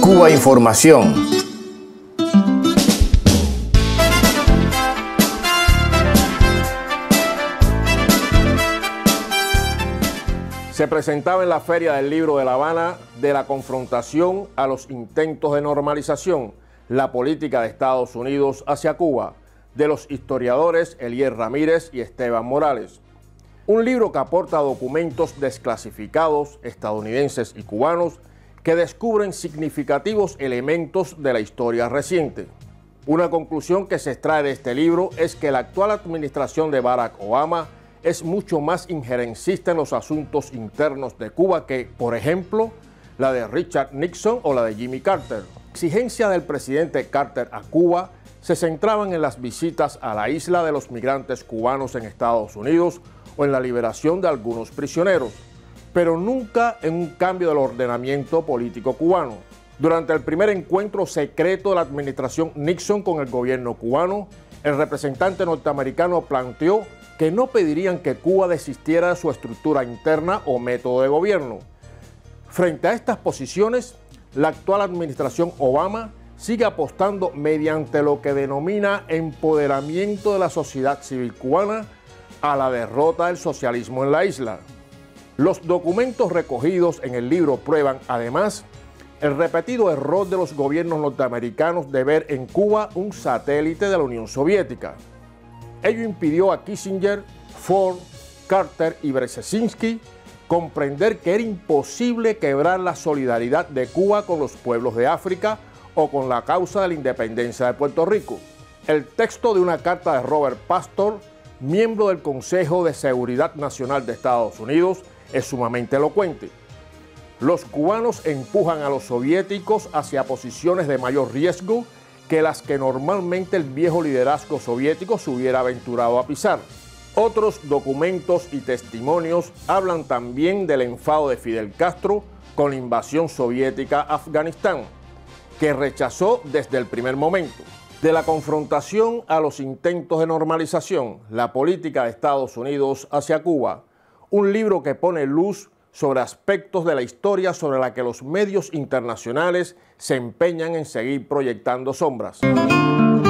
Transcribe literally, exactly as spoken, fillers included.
Cuba Información. Se presentaba en la Feria del Libro de La Habana de la confrontación a los intentos de normalización, la política de Estados Unidos hacia Cuba, de los historiadores Elier Ramírez y Esteban Morales. Un libro que aporta documentos desclasificados estadounidenses y cubanos que descubren significativos elementos de la historia reciente. Una conclusión que se extrae de este libro es que la actual administración de Barack Obama es mucho más injerencista en los asuntos internos de Cuba que, por ejemplo, la de Richard Nixon o la de Jimmy Carter. La exigencia del presidente Carter a Cuba se centraban en las visitas a la isla de los migrantes cubanos en Estados Unidos o en la liberación de algunos prisioneros, pero nunca en un cambio del ordenamiento político cubano. Durante el primer encuentro secreto de la administración Nixon con el gobierno cubano, el representante norteamericano planteó que no pedirían que Cuba desistiera de su estructura interna o método de gobierno. Frente a estas posiciones, la actual administración Obama sigue apostando mediante lo que denomina empoderamiento de la sociedad civil cubana a la derrota del socialismo en la isla. Los documentos recogidos en el libro prueban, además, el repetido error de los gobiernos norteamericanos de ver en Cuba un satélite de la Unión Soviética. Ello impidió a Kissinger, Ford, Carter y Brzezinski comprender que era imposible quebrar la solidaridad de Cuba con los pueblos de África o con la causa de la independencia de Puerto Rico. El texto de una carta de Robert Pastor, miembro del Consejo de Seguridad Nacional de Estados Unidos, es sumamente elocuente. Los cubanos empujan a los soviéticos hacia posiciones de mayor riesgo que las que normalmente el viejo liderazgo soviético se hubiera aventurado a pisar. Otros documentos y testimonios hablan también del enfado de Fidel Castro con la invasión soviética a Afganistán, que rechazó desde el primer momento. De la confrontación a los intentos de normalización, la política de Estados Unidos hacia Cuba, un libro que pone luz sobre aspectos de la historia sobre la que los medios internacionales se empeñan en seguir proyectando sombras.